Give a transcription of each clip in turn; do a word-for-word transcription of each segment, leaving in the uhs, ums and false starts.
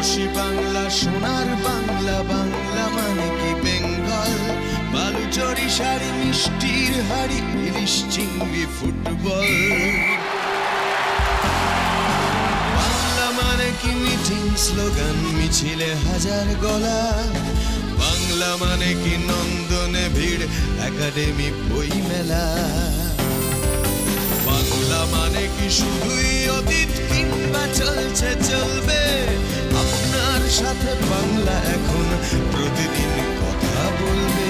রূপসী বাংলা, সোনার বাংলা, বাংলা মানে কি বেঙ্গল। বালুচরি শাড়ি, মিষ্টির হাড়ি, ইলিশ চিংড়ি, ফুটবল। বাংলা মানে কি মিটিং, স্লোগান, মিছিলে হাজার গলা। বাংলা মানে কি নন্দনে ভিড়, একাডেমি বই মেলা। বাংলা মানে কি শুধুই অতীত কিংবা চলছে চলবে। আপনার সাথে বাংলা এখন প্রতিদিন কথা বলবে।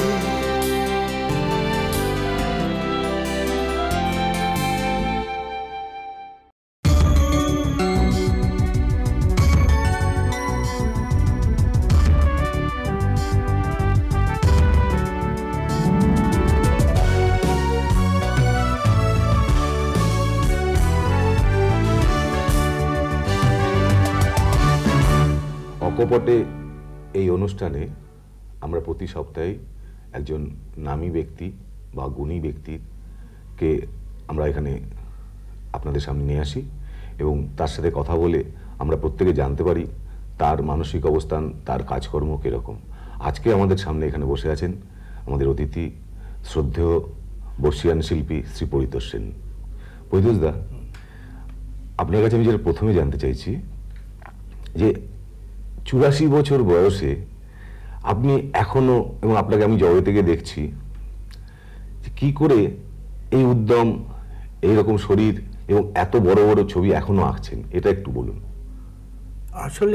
অকপটে এই অনুষ্ঠানে আমরা প্রতি সপ্তাহে একজন নামী ব্যক্তি বা গুণী ব্যক্তিকে আমরা এখানে আপনাদের সামনে নিয়ে আসি এবং তার সাথে কথা বলে আমরা প্রত্যেকে জানতে পারি তার মানসিক অবস্থান, তার কাজকর্ম কীরকম। আজকে আমাদের সামনে এখানে বসে আছেন আমাদের অতিথি শ্রদ্ধেয় বর্ষিয়ান শিল্পী শ্রী পরিতোষ সেন। পরিতোষদা, আপনার কাছে আমি যেটা প্রথমে জানতে চাইছি যে চুরাশি বছর বয়সে আপনি এখনো, এবং আপনাকে আমি জবে থেকে দেখছি, কি করে এই উদ্যম, এইরকম শরীর এবং এত বড় বড় ছবি এখনো আঁকছেন, এটা একটু বলুন। আসলে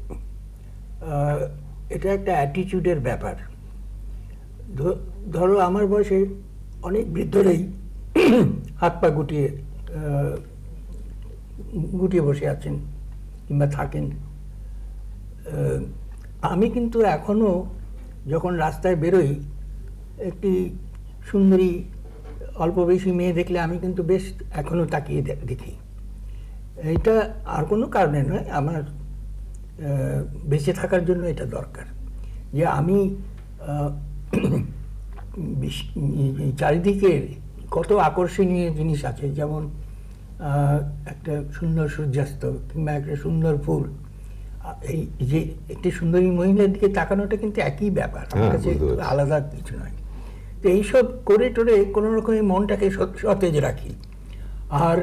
এটা একটা অ্যাটিটিউডের ব্যাপার। ধরো আমার বয়সে অনেক বৃদ্ধরাই হাত পা গুটিয়ে গুটিয়ে বসে আছেন কিংবা থাকেন। আমি কিন্তু এখনো যখন রাস্তায় বেরোই, একটি সুন্দরী অল্প বেশি মেয়ে দেখলে আমি কিন্তু বেশ এখনো তাকিয়ে দেখি। এটা আর কোনো কারণে নয়, আমার বেঁচে থাকার জন্য এটা দরকার যে আমি চারিদিকে কত আকর্ষণীয় জিনিস আছে, যেমন একটা সুন্দর সূর্যাস্ত কিংবা একটা সুন্দর ফুল। এই যে একটি সুন্দরী মহিলার দিকে তাকানোটা কিন্তু একই ব্যাপার, আমার কাছে আলাদা কিছু নয়। তো এইসব করে টোরে কোনো রকমের মনটাকে সতেজ রাখি। আর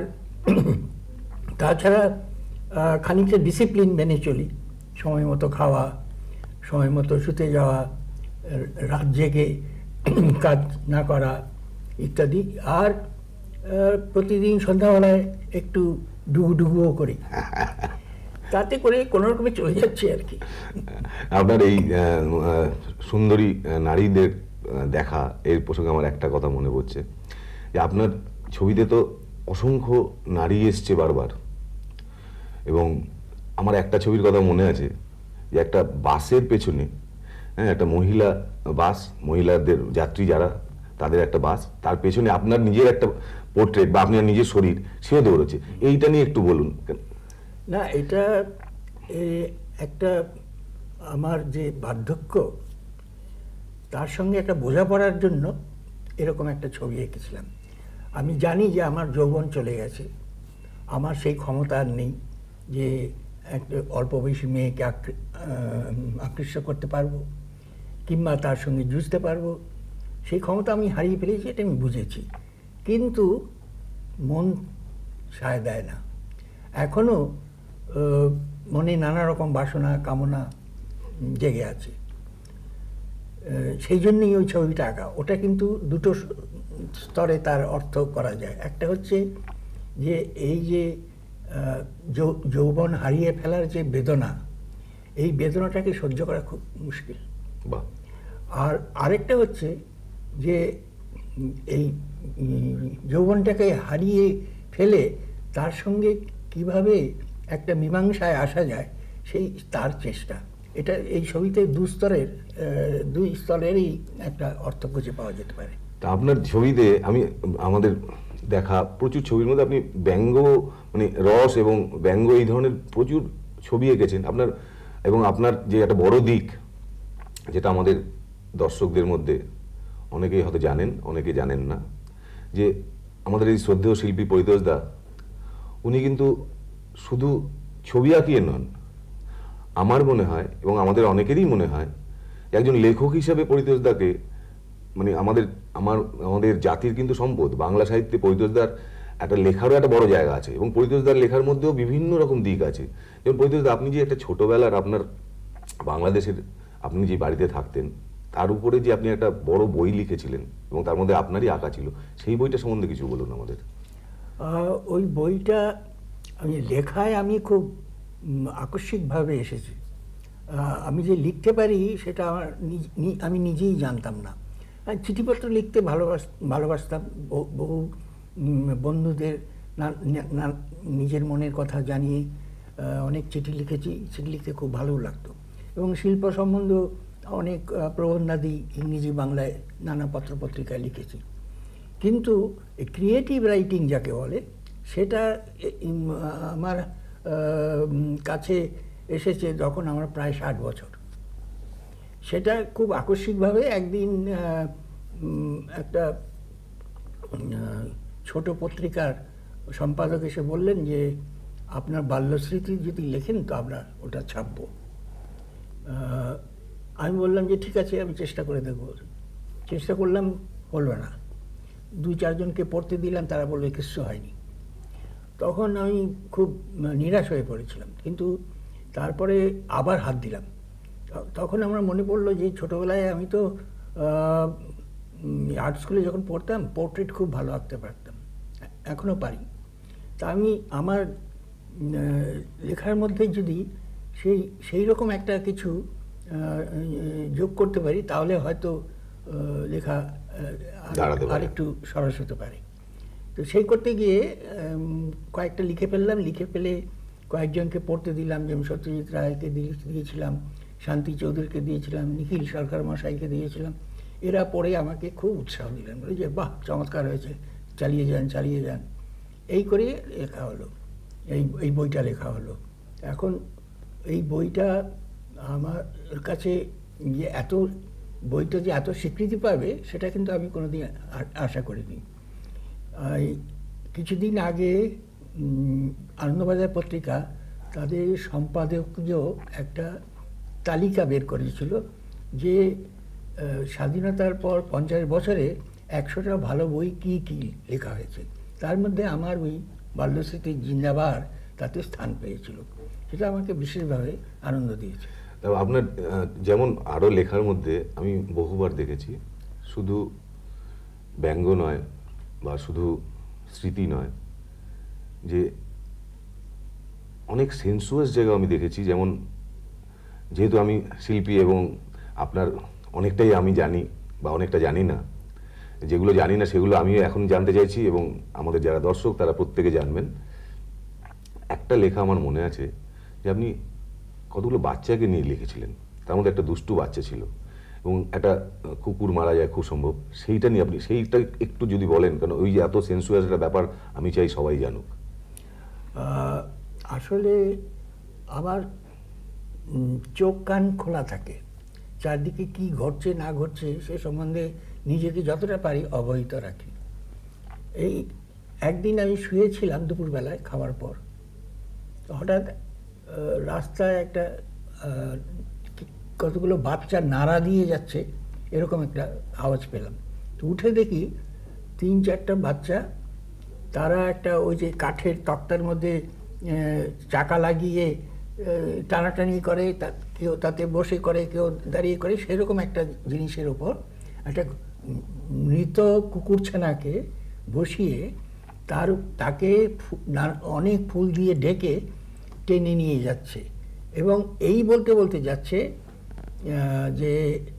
তাছাড়া খানিকটা ডিসিপ্লিন মেনে চলি, সময় মতো খাওয়া, সময় মতো শুতে যাওয়া, রাত জেগে কাজ না করা ইত্যাদি। আর প্রতিদিন সন্ধ্যাবেলায় একটু ডুবু ডুবুও করি, তাতে করে কোনো রকমে চলে যাচ্ছে আর কি। আপনার এই সুন্দরী নারীদের দেখা, এর প্রসঙ্গে আমার একটা কথা মনে পড়ছে যে আপনার ছবিতে তো অসংখ্য নারী এসছে বারবার, এবং আমার একটা ছবির কথা মনে আছে যে একটা বাসের পেছনে, হ্যাঁ, একটা মহিলা বাস, মহিলাদের যাত্রী যারা, তাদের একটা বাস, তার পেছনে আপনার নিজের একটা পোর্ট্রেট বা আপনার নিজের শরীর, সেও দৌড়েছে। এইটা নিয়ে একটু বলুন। না, এটা একটা আমার যে বার্ধক্য, তার সঙ্গে একটা বোঝাপড়ার জন্য এরকম একটা ছবি এঁকেছিলাম। আমি জানি যে আমার যৌবন চলে গেছে, আমার সেই ক্ষমতা আর নেই যে একটা অল্প বয়সী মেয়েকে আকৃষ্ট করতে পারবো কিংবা তার সঙ্গে জুঝতে পারবো, সেই ক্ষমতা আমি হারিয়ে ফেলেছি, এটা আমি বুঝেছি। কিন্তু মন সায় দেয় না, এখনও মনে নানা রকম বাসনা কামনা জেগে আছে। সেই জন্যই ওই ছবিটা আঁকা। ওটা কিন্তু দুটো স্তরে তার অর্থ করা যায়। একটা হচ্ছে যে এই যে যৌবন হারিয়ে ফেলার যে বেদনা, এই বেদনাটাকে সহ্য করা খুব মুশকিল। আর আরেকটা হচ্ছে যে এই যৌবনটাকে হারিয়ে ফেলে তার সঙ্গে কিভাবে একটা মীমাংসায় আসা যায়, সেই তার চেষ্টা। এটা এই ছবিতে দুস্তরের দুই স্তরেরই একটা অর্থ খুঁজে পাওয়া যেতে পারে। তা আপনার ছবিতে আমি আমাদের দেখা প্রচুর ছবির মধ্যে আপনি ব্যঙ্গ, মানে রস এবং ব্যঙ্গ, এই ধরনের প্রচুর ছবি এঁকেছেন আপনার। এবং আপনার যে একটা বড় দিক, যেটা আমাদের দর্শকদের মধ্যে অনেকেই হয়তো জানেন, অনেকে জানেন না, যে আমাদের এই শ্রদ্ধেয় শিল্পী পরিতোষ দা, উনি কিন্তু শুধু ছবি আঁকিয়ে নন, আমার মনে হয় এবং আমাদের অনেকেরই মনে হয় একজন লেখক হিসেবে পরিতোষদাকে মানে আমাদের আমার আমাদের জাতির কিন্তু সম্পদ। বাংলা সাহিত্যে পরিতোষদার একটা লেখারও একটা বড় জায়গা আছে এবং পরিতোষদার লেখার মধ্যেও বিভিন্ন রকম দিক আছে। যেমন পরিতোষদা, আপনি যে একটা ছোটবেলার আপনার বাংলাদেশের আপনি যে বাড়িতে থাকতেন তার উপরে যে আপনি একটা বড় বই লিখেছিলেন এবং তার মধ্যে আপনারই আঁকা ছিল, সেই বইটা সম্বন্ধে কিছু বলুন আমাদের। ওই বইটা আমি লেখায় আমি খুব আকস্মিকভাবে এসেছি। আমি যে লিখতে পারি সেটা আমার আমি নিজেই জানতাম না। চিঠিপত্র লিখতে ভালোবাস ভালোবাসতাম বহু বন্ধুদের নিজের মনের কথা জানিয়ে অনেক চিঠি লিখেছি। চিঠি লিখতে খুব ভালো লাগতো এবং শিল্প সম্বন্ধে অনেক প্রবন্ধাদি ইংরেজি বাংলায় নানা পত্রপত্রিকায় লিখেছি। কিন্তু ক্রিয়েটিভ রাইটিং যাকে বলে সেটা আমার কাছে এসেছে যখন আমার প্রায় ষাট বছর। সেটা খুব আকস্মিকভাবে একদিন একটা ছোট পত্রিকার সম্পাদক এসে বললেন যে আপনার বাল্যস্মৃতি যদি লেখেন তো আমরা ওটা ছাপবো। আমি বললাম যে ঠিক আছে, আমি চেষ্টা করে দেখব। চেষ্টা করলাম, হলো না। দুই চারজনকে পড়তে দিলাম, তারা বললো কিছু হয়নি। তখন আমি খুব নিরাশ হয়ে পড়েছিলাম, কিন্তু তারপরে আবার হাত দিলাম। তখন আমার মনে পড়লো যে ছোটোবেলায় আমি তো আর্ট স্কুলে যখন পড়তাম পোর্ট্রেট খুব ভালো আঁকতে পারতাম, এখনও পারি। তা আমি আমার লেখার মধ্যে যদি সেই সেই রকম একটা কিছু যোগ করতে পারি তাহলে হয়তো লেখা আরেকটু সরস হতে পারে। তো সেই করতে গিয়ে কয়েকটা লিখে ফেললাম। লিখে ফেলে কয়েকজনকে পড়তে দিলাম, যেমন সত্যজিৎ রায়কে দিয়েছিলাম, শান্তি চৌধুরীকে দিয়েছিলাম, নিখিল সরকার মশাইকে দিয়েছিলাম। এরা পড়ে আমাকে খুব উৎসাহ দিলেন, বলে যে বাহ, চমৎকার হয়েছে, চালিয়ে যান চালিয়ে যান। এই করে লেখা হলো, এই এই বইটা লেখা হলো। এখন এই বইটা আমার কাছে যে এত বইটা যে এত স্বীকৃতি পাবে সেটা কিন্তু আমি কোনোদিন আশা করিনি। কিছুদিন আগে আনন্দবাজার পত্রিকা তাদের সম্পাদকীয় একটা তালিকা বের করেছিল যে স্বাধীনতার পর পঞ্চাশ বছরে একশোটা ভালো বই কী কী লেখা হয়েছে। তার মধ্যে আমার ওই বাল্যস্মৃতি জিন্দাবাদ তাতে স্থান পেয়েছিল। সেটা আমাকে বিশেষভাবে আনন্দ দিয়েছে। আপনার যেমন আরও লেখার মধ্যে আমি বহুবার দেখেছি, শুধু ব্যঙ্গ নয় বা শুধু স্মৃতি নয়, যে অনেক সেন্সুয়াস জায়গা আমি দেখেছি। যেমন যেহেতু আমি শিল্পী এবং আপনার অনেকটাই আমি জানি বা অনেকটা জানি না, যেগুলো জানি না সেগুলো আমি এখন জানতে চাইছি এবং আমাদের যারা দর্শক তারা প্রত্যেকে জানবেন। একটা লেখা আমার মনে আছে যে আপনি কতগুলো বাচ্চাকে নিয়ে লিখেছিলেন, তার মধ্যে একটা দুষ্টু বাচ্চা ছিল এবং একটা কুকুর মারা যায় খুব সম্ভব, সেইটা নিয়ে আপনি সেইটা একটু যদি বলেন, কারণ ওই যে এত সেন্সুয়াস একটা ব্যাপার আমি চাই সবাই জানুক। আসলে আমার চোখ কান খোলা থাকে, চারদিকে কি ঘটছে না ঘটছে সে সম্বন্ধে নিজেকে যতটা পারি অবহিত রাখি। এই একদিন আমি শুয়েছিলাম দুপুরবেলায় খাওয়ার পর, হঠাৎ রাস্তায় একটা কতগুলো বাচ্চা নাড়া দিয়ে যাচ্ছে এরকম একটা আওয়াজ পেলাম। তো উঠে দেখি তিন চারটা বাচ্চা, তারা একটা ওই যে কাঠের তক্তার মধ্যে চাকা লাগিয়ে টানাটানি করে, কেউ তাতে বসে করে, কেউ দাঁড়িয়ে করে, সেরকম একটা জিনিসের ওপর একটা মৃত কুকুরছানাকে বসিয়ে তার তাকে অনেক ফুল দিয়ে ঢেকে টেনে নিয়ে যাচ্ছে এবং এই বলতে বলতে যাচ্ছে যে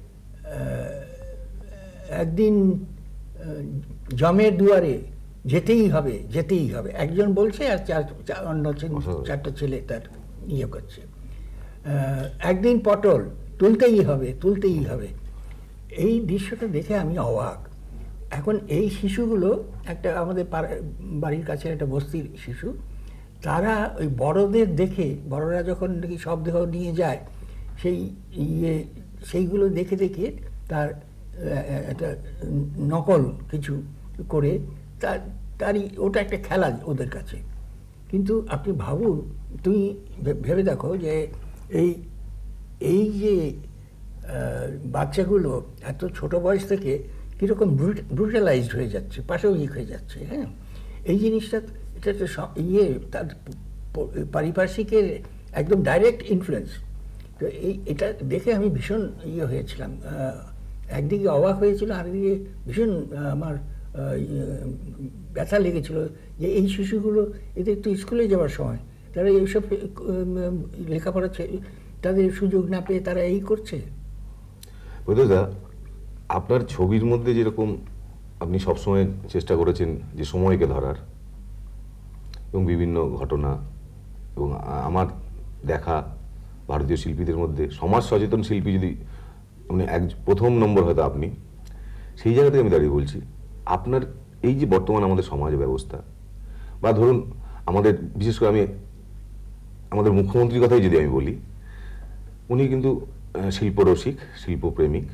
একদিন জমের দুয়ারে যেতেই হবে যেতেই হবে, একজন বলছে আর চার অন্য চারটা ছেলে তার ইয়ে করছে, একদিন পটল তুলতেই হবে তুলতেই হবে। এই দৃশ্যটা দেখে আমি অবাক। এখন এই শিশুগুলো একটা আমাদের বাড়ির কাছে একটা বস্তির শিশু, তারা ওই বড়দের দেখে, বড়রা যখন নাকি শবদেহ নিয়ে যায় সেই ইয়ে সেইগুলো দেখে দেখে তার একটা নকল কিছু করে তার তারই ওটা একটা খেলা ওদের কাছে। কিন্তু আপনি ভাবুন, তুমি ভেবে দেখো যে এই এই যে বাচ্চাগুলো এত ছোট বয়স থেকে কীরকম ব্রুটালাইজড হয়ে যাচ্ছে, পাশবিক হয়ে যাচ্ছে, হ্যাঁ, এই জিনিসটা এটা তো ইয়ে তার পারিপার্শ্বিকের একদম ডাইরেক্ট ইনফ্লুয়েন্স। তো এই এটা দেখে আমি ভীষণ ইয়ে হয়েছিলাম, একদিকে অবাক হয়েছিল, আরেকদিকে ভীষণ আমার ব্যথা লেগেছিল যে এই শিশুগুলো এদের তো স্কুলে যাওয়ার সময়, তারা এইসব লেখাপড়া তাদের সুযোগ না পেয়ে তারা এই করছে। বৈদ্যদা, আপনার ছবির মধ্যে যেরকম আপনি সবসময় চেষ্টা করেছেন যে সময়কে ধরার এবং বিভিন্ন ঘটনা, এবং আমার দেখা ভারতীয় শিল্পীদের মধ্যে সমাজ সচেতন শিল্পী যদি মানে এক প্রথম নম্বর হয়তো আপনি, সেই জায়গা থেকে আমি দাঁড়িয়ে বলছি আপনার এই যে বর্তমান আমাদের সমাজ ব্যবস্থা, বা ধরুন আমাদের বিশেষ করে আমি আমাদের মুখ্যমন্ত্রীর কথাই যদি আমি বলি, উনি কিন্তু শিল্পরসিক, শিল্পপ্রেমিক।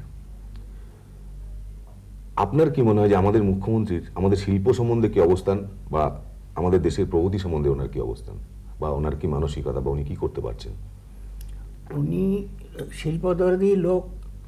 আপনার কি মনে হয় যে আমাদের মুখ্যমন্ত্রীর আমাদের শিল্প সম্বন্ধে কি অবস্থান, বা আমাদের দেশের প্রগতি সম্বন্ধে ওনার কি অবস্থান, বা ওনার কি মানসিকতা, বা উনি কি করতে পারছেন? উনি শিল্পদর্শী লোক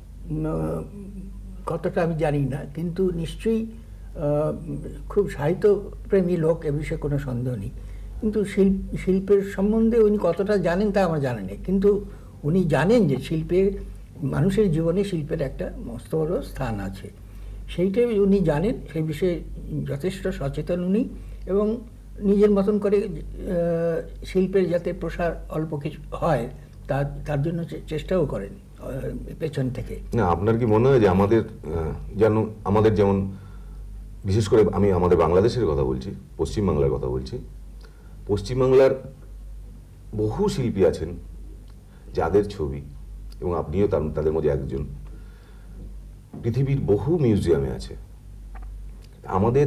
কতটা আমি জানি না, কিন্তু নিশ্চয়ই খুব সাহিত্যপ্রেমী লোক, এ বিষয়ে কোনো সন্দেহ নেই। কিন্তু শিল্প শিল্পের সম্বন্ধে উনি কতটা জানেন তা আমার জানা নেই, কিন্তু উনি জানেন যে শিল্পের মানুষের জীবনে শিল্পের একটা মস্ত বড় স্থান আছে, সেইটাই উনি জানেন। সেই বিষয়ে যথেষ্ট সচেতন উনি, এবং নিজের মতন করে শিল্পের যাতে প্রসার অল্প কিছু হয় তার তার জন্য চেষ্টাও করেন পেছন থেকে। না, আপনার কি মনে হয় যে আমাদের যেন আমাদের যেমন বিশেষ করে আমি আমাদের বাংলাদেশের কথা বলছি, পশ্চিমবাংলার কথা বলছি, পশ্চিমবাংলার বহু শিল্পী আছেন যাদের ছবি, এবং আপনিও তাদের মধ্যে একজন, পৃথিবীর বহু মিউজিয়ামে আছে। আমাদের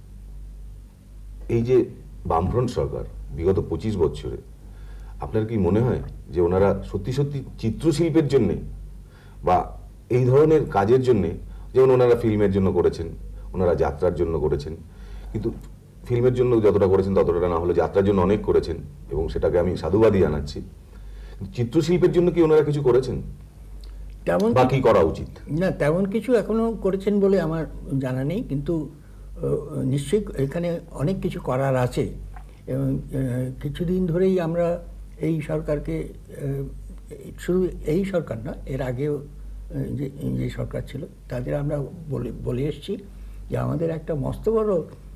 এই যে বামফ্রন্ট সরকার বিগত পঁচিশ বছরে, আপনার কি মনে হয় যে ওনারা সত্যি সত্যি চিত্রশিল্পের জন্যে বা এই ধরনের কাজের জন্যে, যেমন ওনারা ফিল্মের জন্য করেছেন, ওনারা যাত্রার জন্য করেছেন, কিন্তু ফিল্মের জন্য যতটা করেছেন ততটা না হলে যাত্রার জন্য অনেক করেছেন, এবং সেটাকে আমি সাধুবাদই জানাচ্ছি, চিত্রশিল্পের জন্য কি ওনারা কিছু করেছেন, তেমন বা কি করা উচিত? না, তেমন কিছু এখনো করেছেন বলে আমার জানা নেই, কিন্তু নিশ্চয়ই এখানে অনেক কিছু করার আছে। এবং কিছুদিন ধরেই আমরা এই সরকারকে, শুধু এই সরকার না, এর আগেও যে যে সরকার ছিল তাদের আমরা বলে বলে এসেছি যে আমাদের একটা মস্ত বড়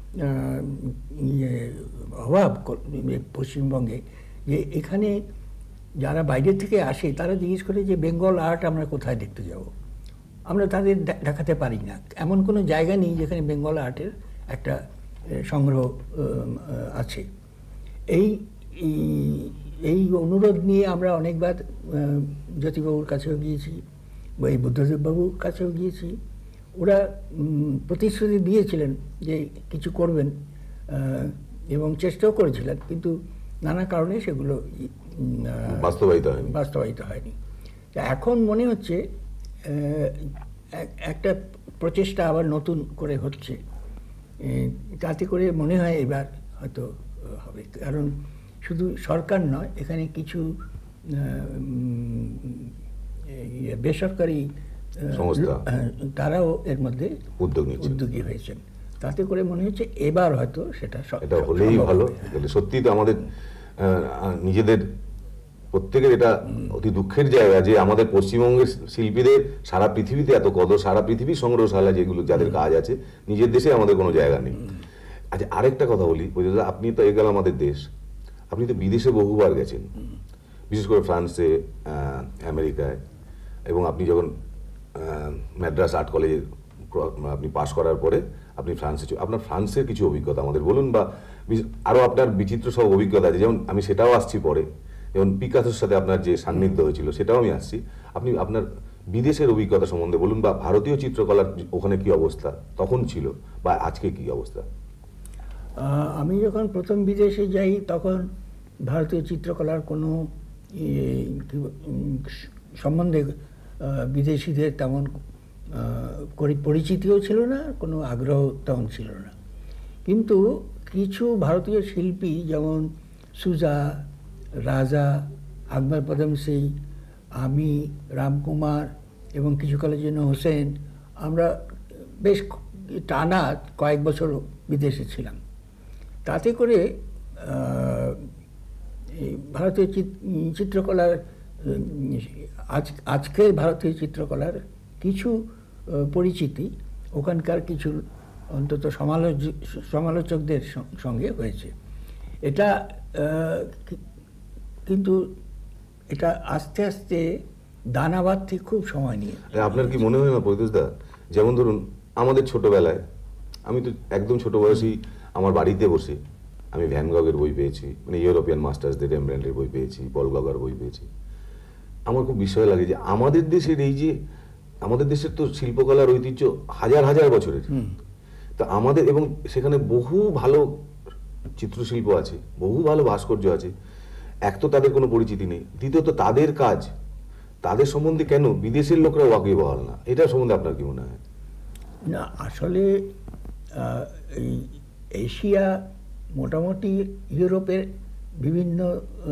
অভাব পশ্চিমবঙ্গে, যে এখানে যারা বাইরে থেকে আসে তারা জিজ্ঞেস করে যে বেঙ্গল আর্ট আমরা কোথায় দেখতে যাব। আমরা তাদের দেখাতে পারি না, এমন কোনো জায়গা নেই যেখানে বেঙ্গল আর্টের একটা সংগ্রহ আছে। এই এই অনুরোধ নিয়ে আমরা অনেকবার জ্যোতিবাবুর কাছেও গিয়েছি, বা এই বুদ্ধদেববাবুর কাছেও গিয়েছি। ওরা প্রতিশ্রুতি দিয়েছিলেন যে কিছু করবেন, এবং চেষ্টাও করেছিলেন, কিন্তু নানা কারণে সেগুলো বাস্তবায়িত হয়নি বাস্তবায়িত হয়নি এখন মনে হচ্ছে একটা প্রচেষ্টা আবার নতুন করে হচ্ছে, তাতে করে মনে হয় এবার হয়তো হবে। কারণ শুধু সরকার নয়, এখানে কিছু বেসরকারি সংস্থা তারাও এর মধ্যে উদ্যোগ উদ্যোগী হয়েছেন, তাতে করে মনে হচ্ছে এবার হয়তো সেটা এটা হলেই ভালো। সত্যি তো আমাদের নিজেদের প্রত্যেকের এটা অতি দুঃখের জায়গা যে আমাদের পশ্চিমবঙ্গের শিল্পীদের সারা পৃথিবীতে এত কদর, সারা পৃথিবীর সংগ্রহশালা যেগুলো যাদের কাজ আছে, নিজের দেশে আমাদের কোনো জায়গা নেই। আচ্ছা, আরেকটা কথা বলি, আপনি তো এ গেল আমাদের দেশ, আপনি তো বিদেশে বহুবার গেছেন, বিশেষ করে ফ্রান্সে, আমেরিকায়, এবং আপনি যখন ম্যাড্রাস আর্ট কলেজে আপনি পাশ করার পরে আপনি ফ্রান্সে, আপনার ফ্রান্সের কিছু অভিজ্ঞতা আমাদের বলুন, বা আরও আপনার বিচিত্র সব অভিজ্ঞতা আছে, যেমন আমি সেটাও আসছি পরে, যেমন পিকাসোর সাথে আপনার যে সান্নিধ্য হয়েছিল সেটাও আমি আসছি। আপনি আপনার বিদেশের অভিজ্ঞতা সম্বন্ধে বলুন, বা ভারতীয় চিত্রকলার ওখানে কি অবস্থা তখন ছিল, বা আজকে কি অবস্থা? আমি যখন প্রথম বিদেশে যাই তখন ভারতীয় চিত্রকলার কোনো সম্বন্ধে বিদেশিদের তেমন পরিচিতিও ছিল না, কোনো আগ্রহ তেমন ছিল না। কিন্তু কিছু ভারতীয় শিল্পী যেমন সুজা, রাজা, আকবর পদম সিং, আমি, রামকুমার এবং কিছুকালের জন্য হোসেন, আমরা বেশ টানা কয়েক বছর বিদেশে ছিলাম। তাতে করে ভারতীয় চিত্রকলার আজ আজকের ভারতীয় চিত্রকলার কিছু পরিচিতি ওখানকার কিছু অন্তত সমালোচ সমালোচকদের সঙ্গে হয়েছে। এটা কিন্তু এটা আস্তে আস্তে দানা বাঁধতে খুব সময় নিয়ে। আপনার কি মনে হয় না পরিতোষদা, যেমন ধরুন আমাদের ছোটবেলায়, আমি তো একদম ছোট বয়সী, আমার বাড়িতে বসে আমি ভ্যান গগের বই পেয়েছি, মানে ইউরোপিয়ান মাস্টার্সদের রেমব্রান্ডের বই পেয়েছি, পল গগার বই পেয়েছি। আমার খুব বিস্ময় লাগে যে আমাদের দেশের এই যে আমাদের দেশের তো শিল্পকলার ঐতিহ্য হাজার হাজার বছরের, তা আমাদের এবং সেখানে বহু ভালো চিত্রশিল্প আছে, বহু ভালো ভাস্কর্য আছে। এক তো তাদের কোনো পরিচিতি নেই, দ্বিতীয়ত তাদের কাজ, তাদের সম্বন্ধে কেন বিদেশের লোকরা ওয়াকিবহাল না? এটা সম্বন্ধে আপনার কি মনে হয়? না, আসলে এই এশিয়া মোটামুটি ইউরোপের বিভিন্ন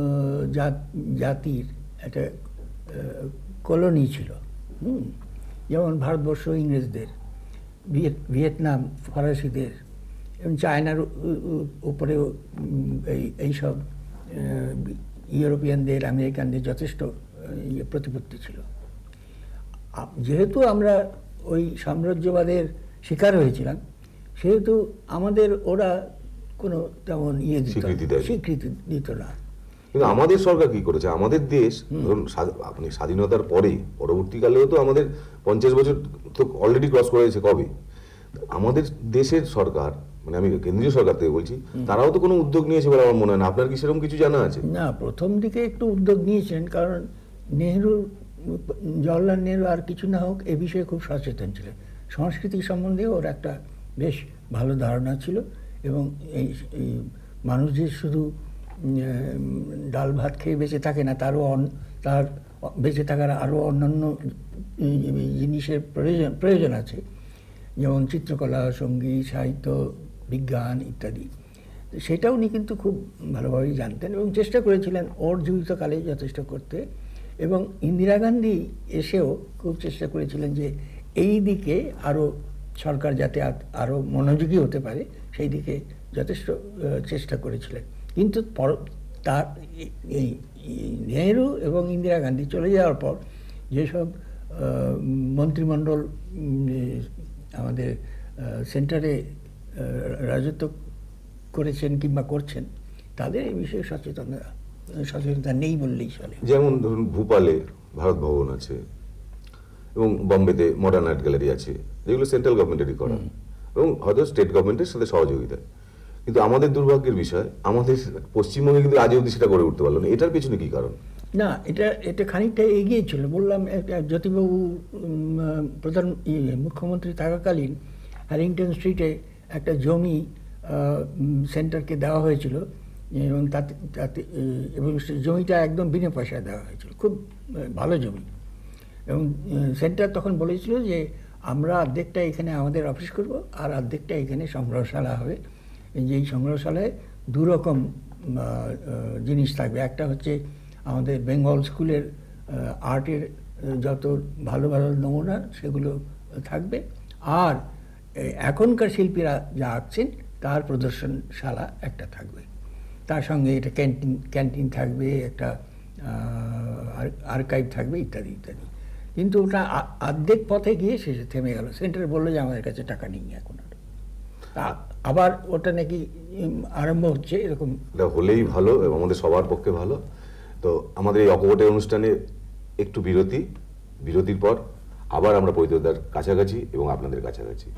জাতির একটা কলোনি ছিল। হুম যেমন ভারতবর্ষ ইংরেজদের, ভিয়েতনাম ফরাসিদের, এবং চায়নার উপরেও এই এইসব ইউরোপিয়ানদের, আমেরিকানদের যথেষ্ট প্রতিপত্তি ছিল। যেহেতু আমরা ওই সাম্রাজ্যবাদের শিকার হয়েছিলাম, সেহেতু আমাদের ওরা কোনো তেমন ইয়ে স্বীকৃতি দিত না। কিন্তু আমাদের সরকার কি করেছে? আমাদের দেশ ধরুন আপনি স্বাধীনতার পরে পরবর্তীকালেও তো আমাদের পঞ্চাশ বছর তো অলরেডি ক্রস করেছে। কবে আমাদের দেশের সরকার, মানে আমি কেন্দ্রীয় সরকার থেকে বলছি, তারাও তো কোনো উদ্যোগ নিয়েছে বলে আমার মনে হয় না। আপনার কি সেরকম কিছু জানা আছে? না, প্রথম দিকে একটু উদ্যোগ নিয়েছেন, কারণ নেহরু, জওহরলাল নেহরু আর কিছু না হোক এ বিষয়ে খুব সচেতন ছিলেন। সংস্কৃতি সম্বন্ধে ওর একটা বেশ ভালো ধারণা ছিল, এবং এই মানুষ যে শুধু ডাল ভাত খেয়ে বেঁচে থাকে না, তারও তার বেঁচে থাকার আরও অন্যান্য জিনিসের প্রয়োজন প্রয়োজন আছে, যেমন চিত্রকলা, সঙ্গীত, সাহিত্য, বিজ্ঞান ইত্যাদি। সেটা উনি কিন্তু খুব ভালোভাবেই জানতেন এবং চেষ্টা করেছিলেন ওর জীবিতকালে যথেষ্ট করতে। এবং ইন্দিরা গান্ধী এসেও খুব চেষ্টা করেছিলেন যে এই দিকে আরও সরকার যাতে আরও মনোযোগী হতে পারে, সেই দিকে যথেষ্ট চেষ্টা করেছিলেন। কিন্তু তার এই নেহরু এবং ইন্দিরা গান্ধী চলে যাওয়ার পর যেসব মন্ত্রিমণ্ডল আমাদের সেন্টারে রাজত্ব করেছেন কিংবা করছেন, তাদের এই বিষয়ে সচেতনতা সচেতনতা নেই বললেই চলে। যেমন ধরুন ভোপালে ভারত ভবন আছে এবং বম্বেতে মডার্ন আর্ট গ্যালারি আছে, যেগুলো সেন্ট্রাল গভর্নমেন্টেরই করা এবং হয়তো স্টেট গভর্নমেন্টের সাথে সহযোগিতা। কিন্তু আমাদের দুর্ভাগ্যের বিষয়, আমাদের পশ্চিমবঙ্গে কিন্তু আজ অবধি সেটা করে উঠতে পারলো না। এটার পেছনে কি কারণ? না, এটা এটা খানিকটা এগিয়ে ছিল। বললাম, জ্যোতিবাবু প্রধান মুখ্যমন্ত্রী থাকাকালীন হ্যারিংটন স্ট্রিটে একটা জমি সেন্টারকে দেওয়া হয়েছিল, এবং তাতে তাতে এবং জমিটা একদম বিনা পয়সায় দেওয়া হয়েছিল, খুব ভালো জমি। এবং সেন্টার তখন বলেছিল যে আমরা অর্ধেকটা এখানে আমাদের অফিস করব, আর অর্ধেকটা এখানে সংগ্রহশালা হবে। যেই সংগ্রহশালায় দুরকম জিনিস থাকবে, একটা হচ্ছে আমাদের বেঙ্গল স্কুলের আর্টের যত ভালো ভালো নমুনা সেগুলো থাকবে, আর এখনকার শিল্পীরা যা আঁকছেন তার প্রদর্শনশালা একটা থাকবে। তার সঙ্গে এটা ক্যান্টিন ক্যান্টিন থাকবে, একটা আর্কাইভ থাকবে ইত্যাদি ইত্যাদি। কিন্তু ওটা অর্ধেক পথে গিয়ে শেষে থেমে গেল। সেন্টার বললো যে আমাদের কাছে টাকা নেই এখন আর। আবার ওটা নাকি আরম্ভ হচ্ছে, এরকম হলেই ভালো এবং আমাদের সবার পক্ষে ভালো। তো আমাদের এই অকপটের অনুষ্ঠানে একটু বিরতি, বিরতির পর আবার আমরা পরিতোষদার কাছাকাছি এবং আপনাদের কাছাকাছি।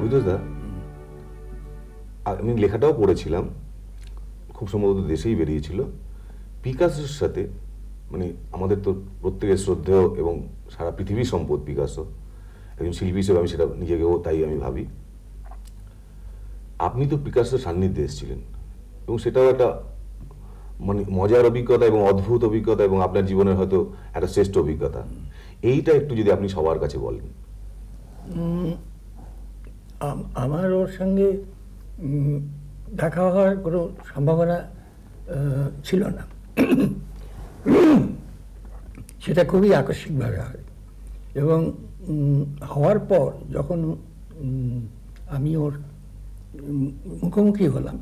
বৈদ্যদা, আমি লেখাটাও পড়েছিলাম, খুব সম্ভবত দেশেই বেরিয়েছিল, পিকাসোর সাথে, মানে আমাদের তো প্রত্যেকের শ্রদ্ধেয় এবং সারা পৃথিবীর সম্পদ পিকাসো, একজন শিল্পী হিসেবে আমি সেটা নিজেকেও তাই আমি ভাবি। আপনি তো পিকাসোর সান্নিধ্যে এসেছিলেন এবং সেটাও একটা মানে মজার অভিজ্ঞতা এবং অদ্ভুত অভিজ্ঞতা এবং আপনার জীবনের হয়তো একটা শ্রেষ্ঠ অভিজ্ঞতা। এইটা একটু যদি আপনি সবার কাছে বলেন। আমার ওর সঙ্গে দেখা হওয়ার কোনো সম্ভাবনা ছিল না, সেটা খুবই আকস্মিকভাবে হয়। এবং হওয়ার পর যখন আমি ওর মুখোমুখি হলাম,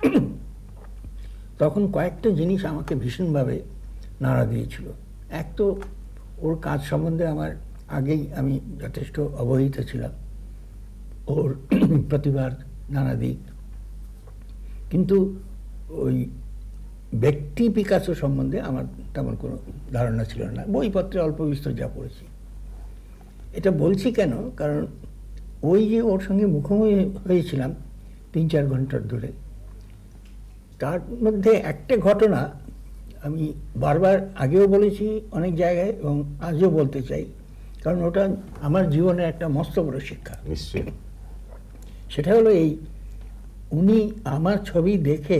তখন কয়েকটা জিনিস আমাকে ভীষণভাবে নাড়া দিয়েছিল। এক তো ওর কাজ সম্বন্ধে আমার আগেই আমি যথেষ্ট অবহিত ছিলাম, ওর প্রতিভার নানা দিক, কিন্তু ওই ব্যক্তি পিকাসো সম্বন্ধে আমার তেমন কোনো ধারণা ছিল না, বইপত্রে অল্প বিস্তর যা পড়েছি। এটা বলছি কেন, কারণ ওই যে ওর সঙ্গে মুখোমুখি হয়েছিলাম তিন চার ঘন্টার ধরে, তার মধ্যে একটা ঘটনা আমি বারবার আগেও বলেছি অনেক জায়গায় এবং আজও বলতে চাই, কারণ ওটা আমার জীবনের একটা মস্ত বড় শিক্ষা। নিশ্চয়ই। সেটা হলো এই, উনি আমার ছবি দেখে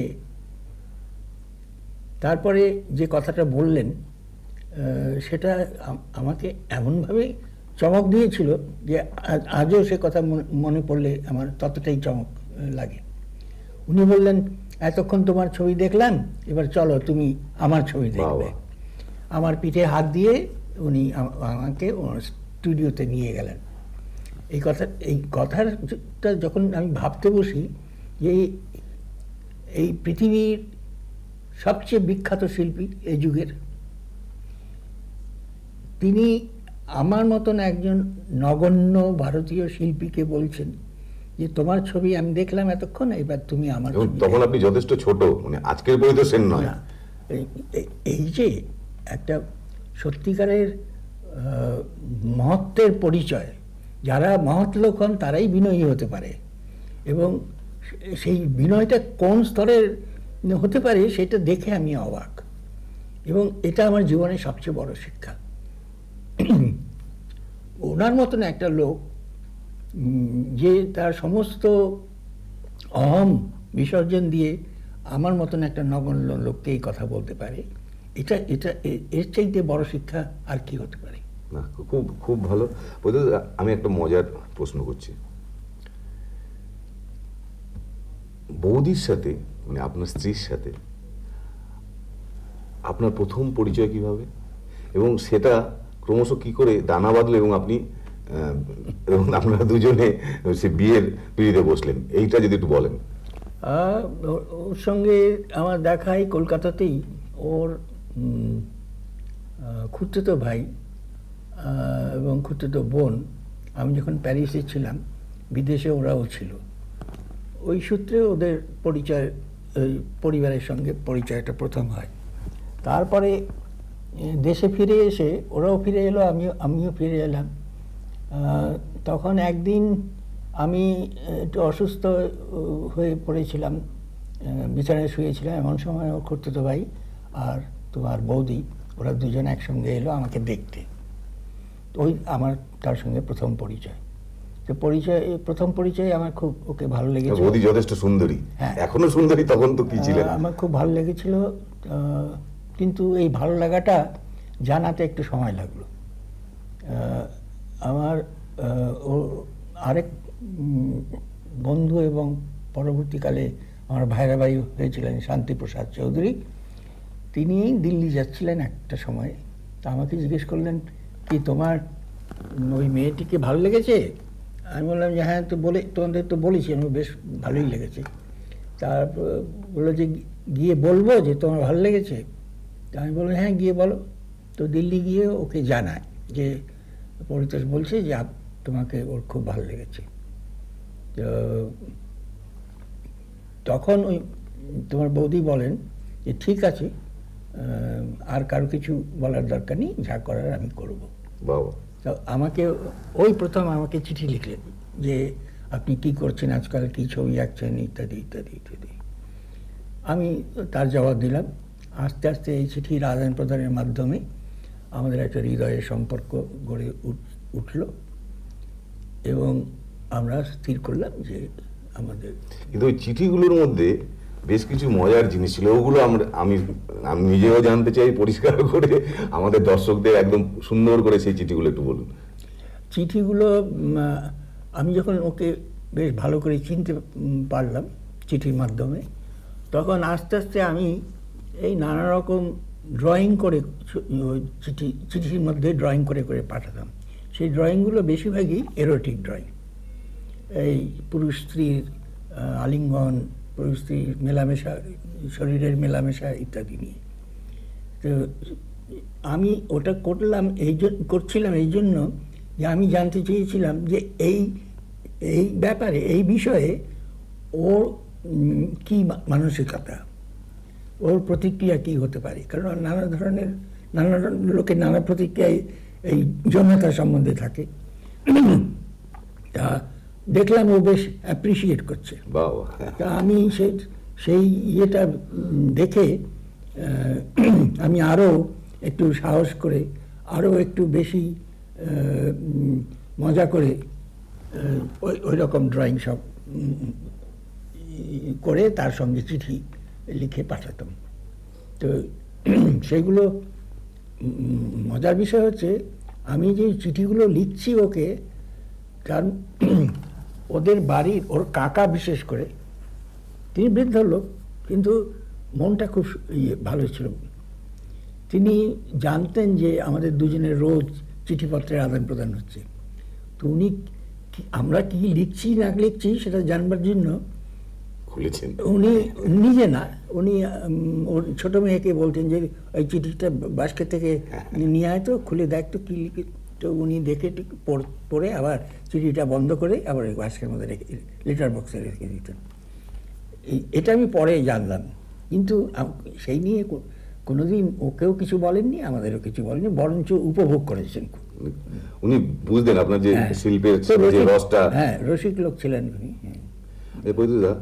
তারপরে যে কথাটা বললেন, সেটা আমাকে এমনভাবে চমক দিয়েছিল যে আজও সে কথা মনে পড়লে আমার ততটাই চমক লাগে। উনি বললেন, এতক্ষণ তোমার ছবি দেখলাম, এবার চলো তুমি আমার ছবি দেখবে। আমার পিঠে হাত দিয়ে উনি আমাকে স্টুডিওতে নিয়ে গেলেন। এই কথা এই কথাটা যখন আমি ভাবতে বসি যে এই পৃথিবীর সবচেয়ে বিখ্যাত শিল্পী এই যুগের, তিনি আমার মতন একজন নগণ্য ভারতীয় শিল্পীকে বলছেন যে তোমার ছবি আমি দেখলাম এতক্ষণ, এবার তুমি আমার ছবি। তখন আপনি যথেষ্ট ছোট, মানে আজকের বই তো সেন নয়। এই যে একটা সত্যিকারের মহত্বের পরিচয়, যারা মহৎ লোক হন তারাই বিনয়ী হতে পারে, এবং সেই বিনয়টা কোন স্তরের হতে পারে সেটা দেখে আমি অবাক, এবং এটা আমার জীবনের সবচেয়ে বড় শিক্ষা। ওনার মতন একটা লোক যে তার সমস্ত অহম বিসর্জন দিয়ে আমার মতন একটা নগণ্য লোককে এই কথা বলতে পারে, এটা এটা এর চাইতে বড় শিক্ষা আর কি হতে পারে? না, খুব খুব ভালো। আমি একটা মজার প্রশ্ন করছি, বৌদির সাথে মানে আপনার স্ত্রীর সাথে আপনার প্রথম পরিচয় কিভাবে, এবং সেটা ক্রমশ কি করে দানা বাঁধলো এবং আপনি এবং আপনারা দুজনে সে বিয়ের পিঁড়িতে বসলেন, এইটা যদি একটু বলেন। ওর সঙ্গে আমার দেখাই কলকাতাতেই। ওর খুড়তুতো ভাই এবং খুড়তুতো বোন, আমি যখন প্যারিসে ছিলাম, বিদেশে ওরাও ছিল, ওই সূত্রে ওদের পরিচয়, ওই পরিবারের সঙ্গে পরিচয়টা প্রথম হয়। তারপরে দেশে ফিরে এসে ওরাও ফিরে এলো, আমিও আমিও ফিরে এলাম। তখন একদিন আমি একটু অসুস্থ হয়ে পড়েছিলাম, বিছানায় শুয়েছিলাম, এমন সময় ওর খুড়তুতো ভাই আর তোমার বৌদি ওরা দুজন একসঙ্গে এলো আমাকে দেখতে। ওই আমার তার সঙ্গে প্রথম পরিচয়। তো পরিচয় প্রথম পরিচয় আমার খুব ওকে ভালো লেগেছিল। বৌদি যথেষ্ট সুন্দরী, হ্যাঁ এখনো সুন্দরী, তখন তো কি ছিলেন। আমার খুব ভালো লেগেছিল, কিন্তু এই ভালো লাগাটা জানাতে একটু সময় লাগলো। আমার ও আরেক বন্ধু এবং পরবর্তীকালে আমার ভাইরা ভাই হয়েছিলেন শান্তিপ্রসাদ চৌধুরী, তিনি দিল্লি যাচ্ছিলেন একটা সময়, তা আমাকে জিজ্ঞেস করলেন, কি তোমার ওই মেয়েটিকে ভালো লেগেছে? আমি বললাম যে হ্যাঁ, তো বলে তোমাদের তো বলেছি আমি, বেশ ভালোই লেগেছে। তারপর বললো যে গিয়ে বলবো যে তোমার ভালো লেগেছে? তা আমি বললাম হ্যাঁ গিয়ে বলো। তো দিল্লি গিয়ে ওকে জানায় যে পরিতোষ বলছে যে তোমাকে ওর খুব ভালো লেগেছে। তো তখন ওই তোমার বৌদি বলেন যে ঠিক আছে, আর কারো কিছু বলার দরকার নেই, যা করার আমি করবো। তো আমাকে ওই প্রথম আমাকে চিঠি লিখলেন যে আপনি কি করছেন আজকাল, কি ছবি আঁকছেন, ইত্যাদি ইত্যাদি ইত্যাদি। আমি তার জবাব দিলাম। আস্তে আস্তে এই চিঠির আদান প্রদানের মাধ্যমে আমাদের একটা হৃদয়ের সম্পর্ক গড়ে উঠল এবং আমরা স্থির করলাম যে আমাদের। কিন্তু ওই চিঠিগুলোর মধ্যে বেশ কিছু মজার জিনিস ছিল, ওগুলো আমরা আমি আমি নিজেও জানতে চাই পরিষ্কার করে, আমাদের দর্শকদের একদম সুন্দর করে সেই চিঠিগুলো একটু বলুন। চিঠিগুলো আমি যখন ওকে বেশ ভালো করে চিনতে পারলাম চিঠির মাধ্যমে, তখন আস্তে আস্তে আমি এই নানা রকম ড্রয়িং করে চিঠি চিঠির মধ্যে ড্রয়িং করে করে পাঠাতাম। সেই ড্রয়িংগুলো বেশিরভাগই এরোটিক ড্রয়িং, এই পুরুষ স্ত্রীর আলিঙ্গন, পুরুষ স্ত্রীর মেলামেশা, শরীরের মেলামেশা ইত্যাদি নিয়ে। তো আমি ওটা করলাম এই জন্য করছিলাম এই জন্য যে আমি জানতে চেয়েছিলাম যে এই এই ব্যাপারে, এই বিষয়ে ওর কি মানসিকতা, ওর প্রতিক্রিয়া কি হতে পারে। কারণ নানা ধরনের নানা লোকের নানা প্রতিক্রিয়ায় এই যৌনতা সম্বন্ধে থাকে। তা দেখলাম ও বেশ অ্যাপ্রিসিয়েট করছে। তা আমি সেই সেই ইয়েটা দেখে আমি আরও একটু সাহস করে, আরও একটু বেশি মজা করে ওই ওই রকম ড্রয়িং সব করে তার সঙ্গে চিঠি লিখে পাঠাতাম। তো সেইগুলো মজার বিষয় হচ্ছে, আমি যে চিঠিগুলো লিখছি ওকে, কারণ ওদের বাড়ির, ওর কাকা বিশেষ করে, তিনি বৃদ্ধ লোক কিন্তু মনটা খুব ইয়ে ভালো ছিল। তিনি জানতেন যে আমাদের দুজনের রোজ চিঠিপত্রের আদান প্রদান হচ্ছে। তো উনি আমরা কি লিখছি না লিখছি সেটা জানবার জন্য খুলেছেন। উনি নিজে না, উনি ওর ছোটো মেয়েকে বলতেন যে ওই চিঠিটা বাস্কেট থেকে নিয়ে আয় তো, খুলে দেখ তো কী লিখে। তো উনি দেখে পড়ে আবার চিঠিটা বন্ধ করে আবার ওই বাস্কের মধ্যে রেখে লেটার বক্সে রেখে দিতেন। এটা আমি পরে জানলাম, কিন্তু সেই নিয়ে কোনোদিন ওকেও কিছু বলেননি, আমাদেরও কিছু বলেননি, বরঞ্চ উপভোগ করেছেন। উনি বুঝতেন আপনার যে শিল্পের যে রসটা। হ্যাঁ, রসিক লোক ছিলেন উনি। বৈদ্যুদা,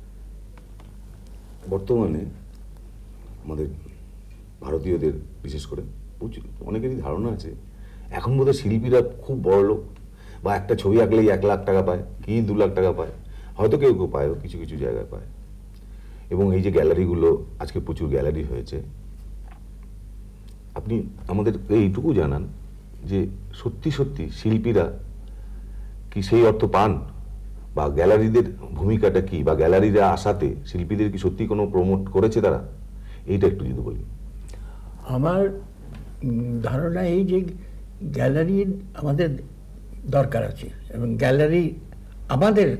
বর্তমানে আমাদের ভারতীয়দের বিশেষ করে অনেকেরই ধারণা আছে এখন বোধহয় শিল্পীরা খুব বড় লোক, বা একটা ছবি আঁকলেই এক লাখ টাকা পায়, কি দু লাখ টাকা পায়, হয়তো কেউ কেউ পায়ও, কিছু কিছু জায়গায় পায়। এবং এই যে গ্যালারিগুলো, আজকে প্রচুর গ্যালারি হয়েছে, আপনি আমাদের এইটুকু জানান যে সত্যি সত্যি শিল্পীরা কি সেই অর্থ পান, বা গ্যালারিদের ভূমিকাটা কি, বা গ্যালারিরা আসাতে শিল্পীদের কি সত্যি কোনো প্রমোট করেছে তারা, এইটা একটু যদি বলি। আমার ধারণা এই যে গ্যালারির আমাদের দরকার আছে, এবং গ্যালারি আমাদের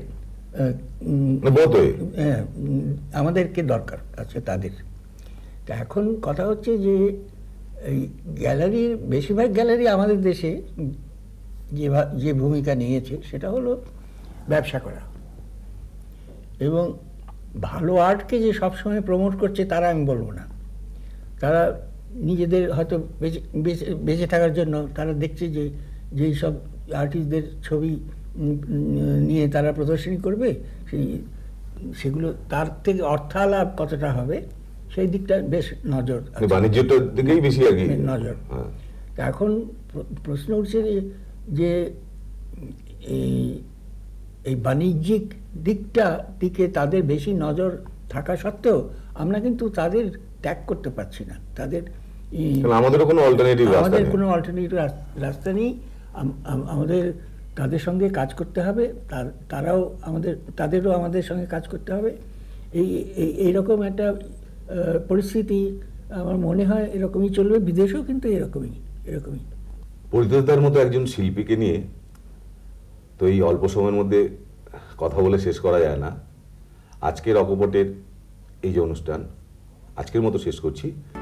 আমাদেরকে দরকার আছে তাদের। তা এখন কথা হচ্ছে যে এই গ্যালারির বেশিরভাগ গ্যালারি আমাদের দেশে যে যে ভূমিকা নিয়েছে সেটা হলো ব্যবসা করা, এবং ভালো আর্টকে যে সবসময় প্রমোট করছে তারা আমি বলবো না। তারা নিজেদের হয়তো বেঁচে বেঁচে থাকার জন্য তারা দেখছে যে যেই সব আর্টিস্টদের ছবি নিয়ে তারা প্রদর্শনী করবে, সেই সেগুলো তার থেকে অর্থালাভ কতটা হবে সেই দিকটা বেশ নজর, বাণিজ্যটার দিকেই বেশি আর কি নজর। এখন প্রশ্ন উঠছে যে এই এই বাণিজ্যিক দিকটা দিকে তাদের বেশি নজর থাকা সত্ত্বেও আমরা কিন্তু তাদের ত্যাগ করতে পারছি না। তাদের আমাদের কোনো অল্টারনেটিভ আমাদের কোনো অল্টারনেটিভ রাস্তা নেই। আমাদের তাদের সঙ্গে কাজ করতে হবে, তারাও আমাদের তাদেরও আমাদের সঙ্গে কাজ করতে হবে। এই এইরকম একটা পরিস্থিতি আমার মনে হয় এরকমই চলবে, বিদেশেও কিন্তু এরকমই এরকমই পরিতোষদার মতো একজন শিল্পীকে নিয়ে তো এই অল্প সময়ের মধ্যে কথা বলে শেষ করা যায় না। আজকের অকপটের এই যে অনুষ্ঠান আজকের মতো শেষ করছি।